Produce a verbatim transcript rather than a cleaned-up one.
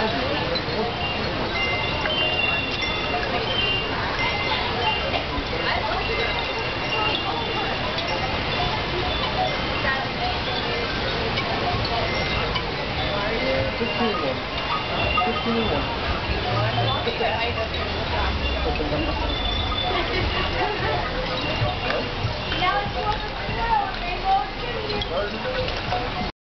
fifteen mo. fifteen mo. Now it's one of the twelve. They go to you.